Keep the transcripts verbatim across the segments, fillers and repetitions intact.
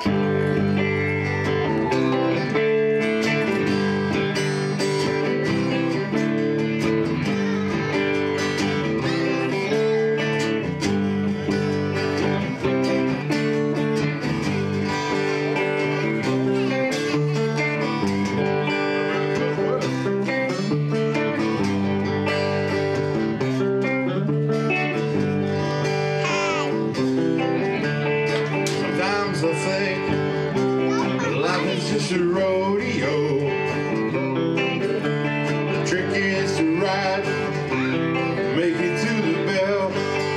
Just a rodeo. The trick is to ride, make it to the bell.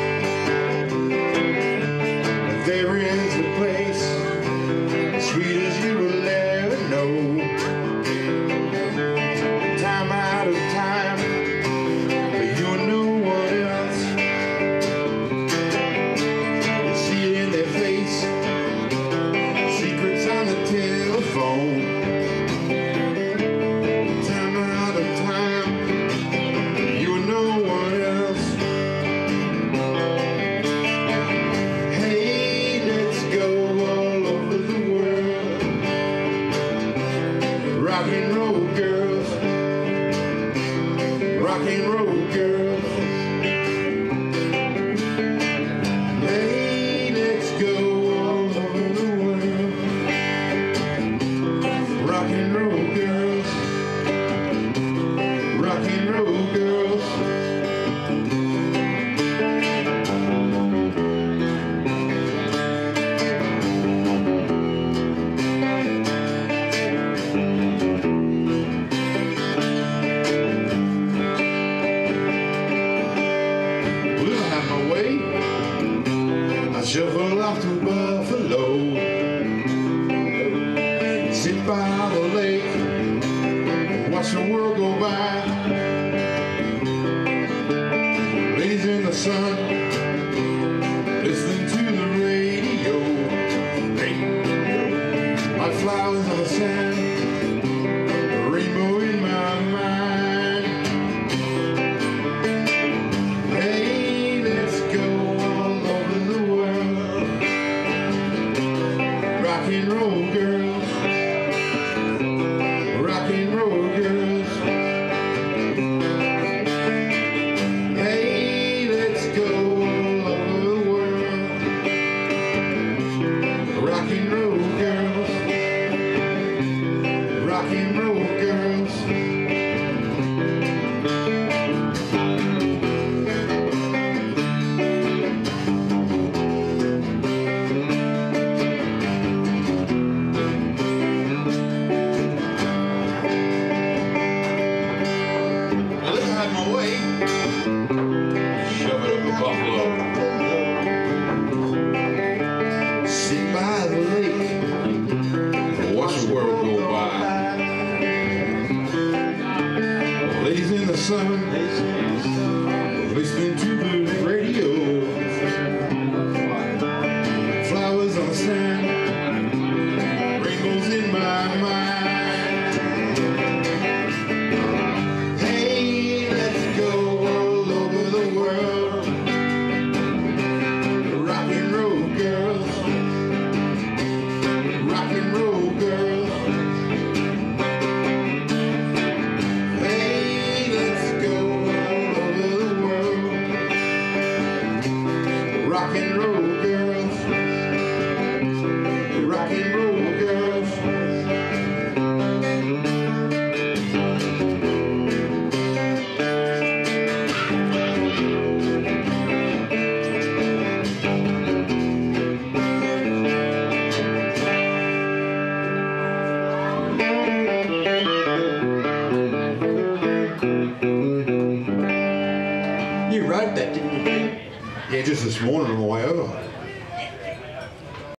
There is a place as sweet as you will ever know. Time out of time, but you and no one else. You see it in their face, secrets on the telephone. Time out of time, you and no one else. Hey, let's go all over the world. Rock and roll girls, rock and roll girls. Hey, let's go all over the world. Rock and roll girls, rock and roll girls. Well, I have my way, I shuffle off to Buffalo. Sit by the lake, watch the world go by. Ladies in the sun, listening to the radio. Hey, my flowers on the sand, a rainbow in my mind. Hey, let's go all over the world. Rock and roll girls, rock and roll girls. Hey, let's go all over the world. Rock and roll girls, rock and roll girls. My way, shove it up a buffalo. Sit by the lake, watch the world go by. Ladies in the sun, listening to the radio. Flowers on the sand, rainbows in my mind. Rock and roll girls, rock and roll girls. Hey, let's go all over the world. Rock and roll girls, rock and roll girls. You wrote that, didn't you? Yeah, just this morning on the way over.